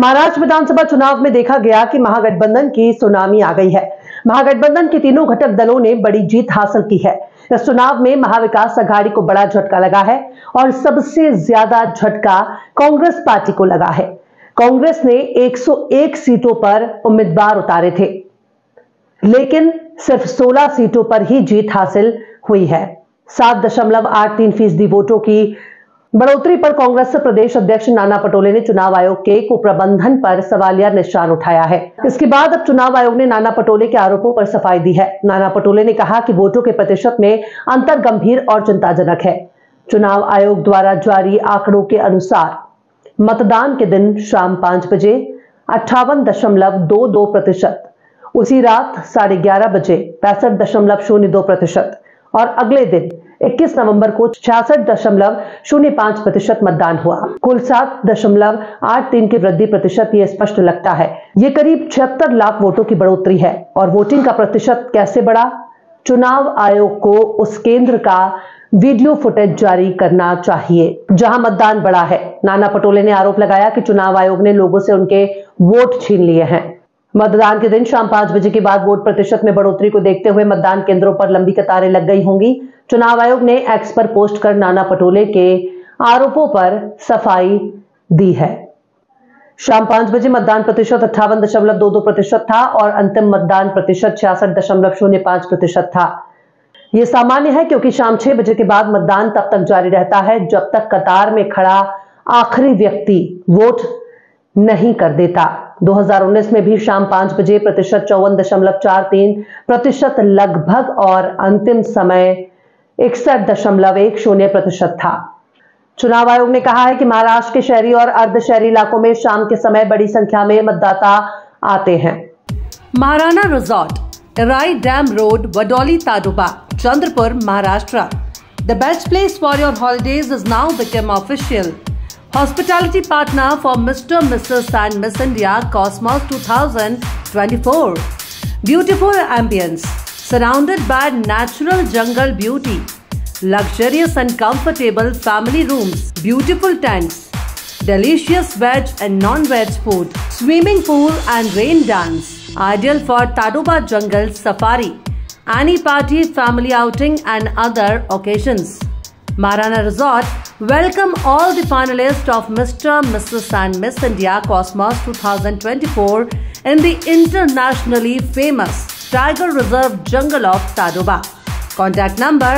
महाराष्ट्र विधानसभा चुनाव में देखा गया कि महागठबंधन की सुनामी आ गई है। महागठबंधन के तीनों घटक दलों ने बड़ी जीत हासिल की है। इस चुनाव में महाविकास अघाड़ी को बड़ा झटका लगा है और सबसे ज्यादा झटका कांग्रेस पार्टी को लगा है। कांग्रेस ने 101 सीटों पर उम्मीदवार उतारे थे, लेकिन सिर्फ 16 सीटों पर ही जीत हासिल हुई है। 7.83% वोटों की बढ़ोतरी पर कांग्रेस प्रदेश अध्यक्ष नाना पटोले ने चुनाव आयोग के कुप्रबंधन पर सवालिया निशान उठाया है। इसके बाद अब चुनाव आयोग ने नाना पटोले के आरोपों पर सफाई दी है। नाना पटोले ने कहा कि वोटों के प्रतिशत में अंतर गंभीर और चिंताजनक है। चुनाव आयोग द्वारा जारी आंकड़ों के अनुसार मतदान के दिन शाम 5 बजे 58.22%, उसी रात 11:30 बजे 65.02% और अगले दिन 21 नवंबर को 66.05% मतदान हुआ। कुल 7.83 की वृद्धि प्रतिशत ये स्पष्ट लगता है। ये करीब 76 लाख वोटों की बढ़ोतरी है। और वोटिंग का प्रतिशत कैसे बढ़ा? चुनाव आयोग को उस केंद्र का वीडियो फुटेज जारी करना चाहिए जहां मतदान बढ़ा है। नाना पटोले ने आरोप लगाया कि चुनाव आयोग ने लोगों से उनके वोट छीन लिए हैं। मतदान के दिन शाम 5 बजे के बाद वोट प्रतिशत में बढ़ोतरी को देखते हुए मतदान केंद्रों पर लंबी कतारें लग गई होंगी। चुनाव आयोग ने एक्स पर पोस्ट कर नाना पटोले के आरोपों पर सफाई दी है। शाम 5 बजे मतदान प्रतिशत 58.22% था और अंतिम मतदान प्रतिशत 66.05% था। यह सामान्य है क्योंकि शाम 6 बजे के बाद मतदान तब तक जारी रहता है जब तक कतार में खड़ा आखिरी व्यक्ति वोट नहीं कर देता। 2019 में भी शाम 5 बजे प्रतिशत 54.43% लगभग और अंतिम समय 61.10% था। चुनाव आयोग ने कहा है कि महाराष्ट्र के शहरी और अर्ध शहरी इलाकों में शाम के समय बड़ी संख्या में मतदाता आते हैं। Maharana resort, Rai dam road, Vadoli Tadoba, Chandrapur, Maharashtra. The best place for your holidays is now become official. Hospitality partner for Mr. Mrs. and Miss India Cosmos 2024. Beautiful ambience, surrounded by natural jungle beauty, luxurious and comfortable family rooms, beautiful tents, delicious veg and non-veg food, swimming pool and rain dance, ideal for Tadoba jungle safari, any party, family outing and other occasions. Maharana Resort welcome all the finalists of Mr. Mrs. and Miss India Cosmos 2024 in the internationally famous Tiger Reserve Jungle of Tadoba. Contact number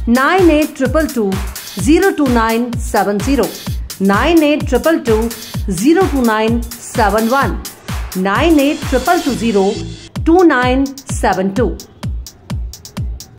9822202970, 9822202971, 9822202972.